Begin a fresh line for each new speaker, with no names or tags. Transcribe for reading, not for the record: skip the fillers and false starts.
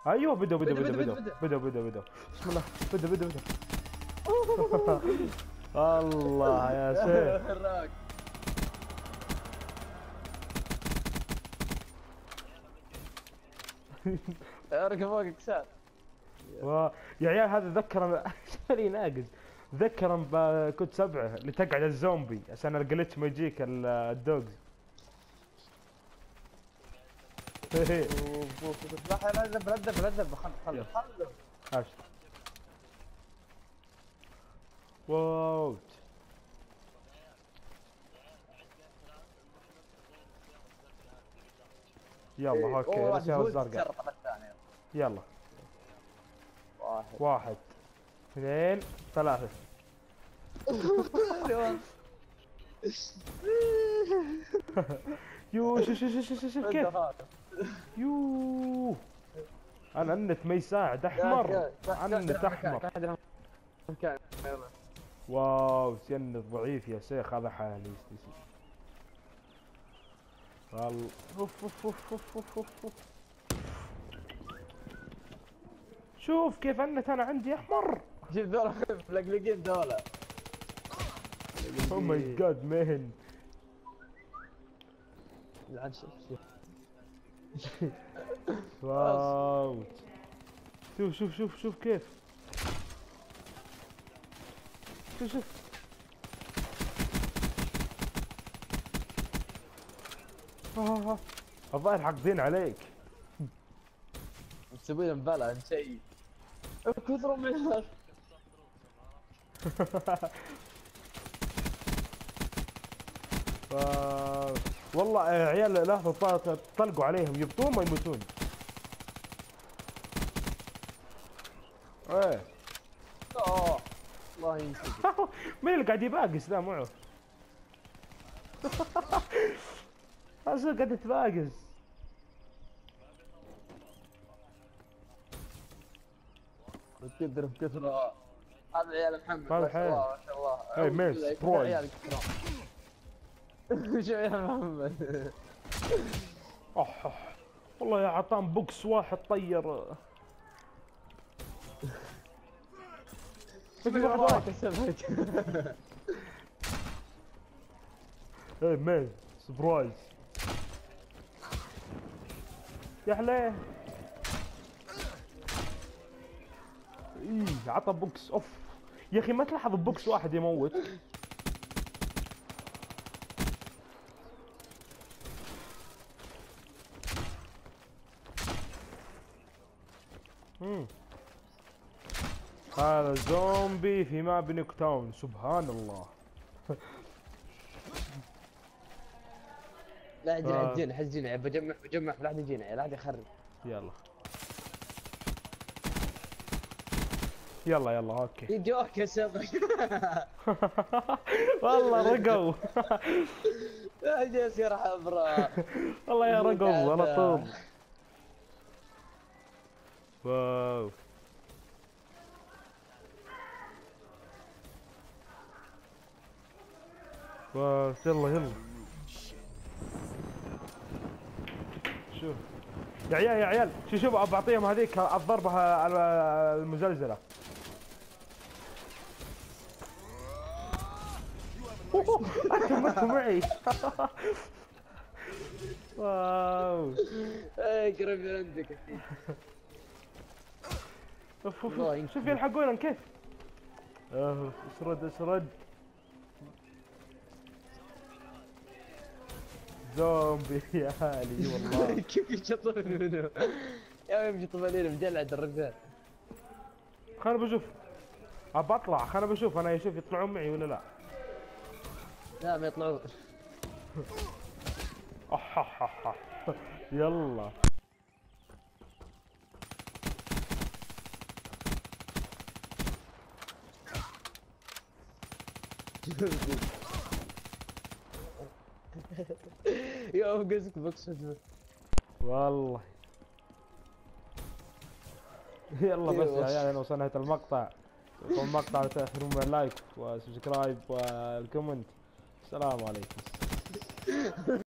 ايوه بدوا. بسم الله. بدوا. الله يا سيف.
اركب فوق كساد.
يا عيال هذا ذكر لي ناقص. ذكر كنت 7 اللي تقعد الزومبي عشان الجلتش ما يجيك الدوجز.
لا لذب خل
هاش واو. يلا اوكي الاشياء الزرقاء. يلا 1 2 3. يو شوف كيف. يو انا النت ما يساعد احمر. النت احمر. واو النت ضعيف يا شيخ هذا حالي. والله شوف كيف النت انا عندي احمر.
شوف ذولا ملقلقين ذولا.
او ماي جاد مان. واو شوف كيف. شوف الظاهر حاقدين عليك.
تسوي لهم بلا شيء كثروا منها.
والله عيال لاحظوا طلقوا عليهم يبطون ما يموتون. ايه
الله ينسى.
مين اللي قاعد يباقس ذا معه؟ هذا قاعد يتباقس.
تقدر بكثرة. هذا عيال محمد
ما
شاء الله ما شاء الله.
اي ميس بروي.
شو يا محمد.
والله يا عطان بوكس واحد طير. في واحد
كسبت.
اي ميس سبرايز يا حليه. ايه عطى بوكس اوف يا اخي. ما تلاحظ بوكس واحد يموت. هذا زومبي في ماب نيك تاون سبحان الله.
لا يجينا حد يجينا بجمع لا حد يجينا لا حد يخرب.
يلا اوكي.
يجوك يا صدق.
والله رقوا.
لا جالس يا حبرا.
والله يا رقوا على طول. واو يلا شوف يا عيال شوف بعطيهم هذيك الضربة المزلزلة. انتم معي. واو
قريب من عندك.
شوف يلحقونا كيف. اسرد زومبي يا حالي والله.
كيف يشطون منه يا يمشي طبالين مجلد الرجال.
خلنا بشوف ابى اطلع. خلنا بشوف انا يشوف يطلعون معي ولا لا.
لا ما يطلعون.
يلا
يا قصك بوكس
والله. يلا بس يا عيال انا وصلنا نهاية المقطع. المقطع لا تنسون اللايك وسبسكرايب والكومنت. السلام عليكم.